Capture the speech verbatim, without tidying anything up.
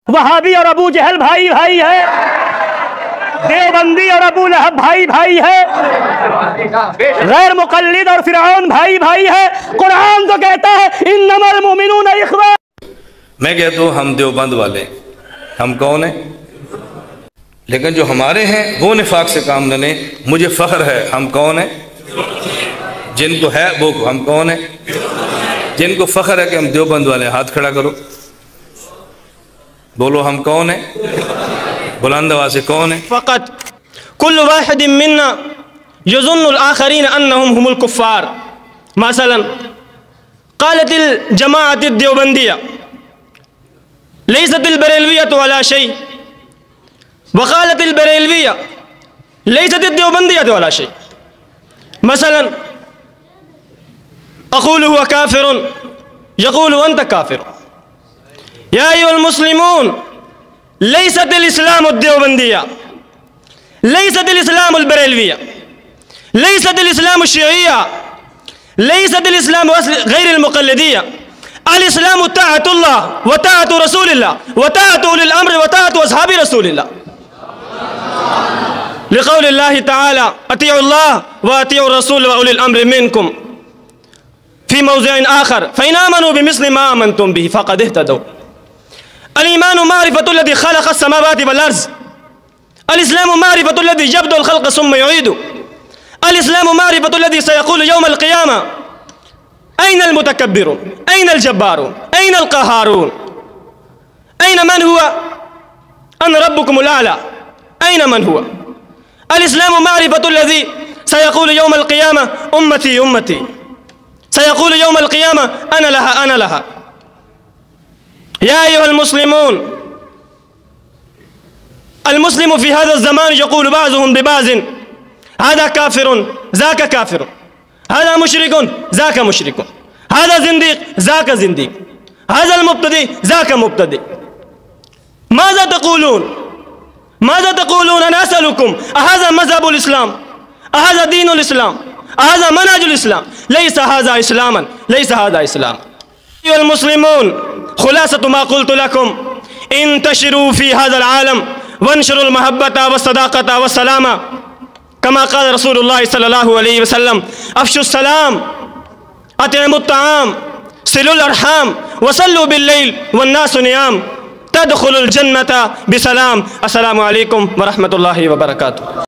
वहाबी और अबू जहल भाई भाई है, देवबंदी और अबू लहब भाई भाई है, गैर मुकल्लिद और फिरौन भाई भाई है। कुरान तो कहता है इन्नमल मुमिनूना इख्वा। मैं कहता हूँ हम देवबंद वाले, हम कौन हैं? लेकिन जो हमारे हैं वो निफाक से काम न लें। मुझे फ़ख्र है, हम कौन हैं? जिनको है वो हम कौन हैं? जिनको फ़ख्र है कि हम देवबंद वाले, हाथ खड़ा करो, बोलो हम कौन हैं? बुलंद आवाज़ से कौन है? फ़क़त कुल्लु वाहिदिन मिन्ना यज़ुन्नुल आख़रीन अन्नहुम हुमुल कुफ़्फ़ार। मसलन क़ालतिल जमाअतिद देवबंदिया लैसतिल बरेलविय्यतु अला शै व क़ालतिल बरेलविय्या लैसतिद देवबंदिय्यतु अला शै। मसलन अक़ूलु हुवा काफ़िरुन यक़ूलु अंत काफ़िर। या अय्युहल मुस्लिमून लैसतिल इस्लामु देवबंदिया लैसतिल इस्लामुल बरेलविय्या लैसतिल इस्लामु शिय्इय्या लैसतिल इस्लामु गैरिल मुक़ल्लिदिय्या। अल इस्लामु ताअतुल्लाह व ताअतु रसूलिल्लाह व ताअतु उलिल अम्र व ताअतु अस्हाबि रसूलिल्लाह। लिक़ौलिल्लाहि तआला अतीउल्लाह व अतीउ रसूल व उलिल अम्रि मिनकुम फ़ी मौज़िइन आख़र फ़इन आमनू बिमिस्लि मा आमनतुम बिही फ़क़द इह्तदौ। अल ईमानु मारिफ़तुल्लज़ी ख़लक़स समावाति वल अर्ज़। अल इस्लामु मारिफ़तुल्लज़ी यब्दुल ख़ल्क़ सुम्मा युईदु। अल इस्लामु मारिफ़तुल्लज़ी सयक़ूलु यौमल क़ियामा अय्नल मुतकब्बिरून अय्नल जब्बारून अय्नल क़हारून अय्न मन हुवा अना रब्बुकुमुल आला अय्न मन हुवा। अल इस्लामु मारिफ़तुल्लज़ी सयक़ूलु यौमल क़ियामा उम्मती उम्मती सयक़ूलु यौमल क़ियामा अना लहा अना लहा। या अय्युहल मुस्लिमून अल मुस्लिमु फ़ी हाज़ा ज़मान यक़ूलु बाज़ुहुम बिबाज़िन हाज़ा काफ़िरुन ज़ाका काफ़िरुन हाज़ा मुशरिकुन ज़ाका मुशरिकुन हाज़ा ज़िंदीक़ ज़ाका ज़िंदीक़ हाज़ा मुब्तदी ज़ाका मुब्तदी। माज़ा तक़ूलून माज़ा तक़ूलून अना असअलुकुम अहाज़ा मज़हबुल इस्लाम अहाज़ा दीनुल इस्लाम अहाज़ा मनहजुल इस्लाम लैसा हाज़ा इस्लामन लैसा हाज़ा इस्लाम। अय्युहल मुस्लिमून खुलासतु मा क़ुल्तु लकुम इंतशिरू फ़ी हाज़ल आलम वंशरुल महब्बता वस्सदाक़ता वस्सलामा कमा क़ाल रसूलुल्लाह सल्लल्लाहु अलैहि वसल्लम अफ़शुस सलाम अतिमुत ताआम सिलुल अरहाम वसल्लु बिल्लैल वन्नासु नियाम तदख़ुलुल जन्नता बिसलाम। अस्सलामु अलैकुम व रहमतुल्लाहि व बरकातुहू।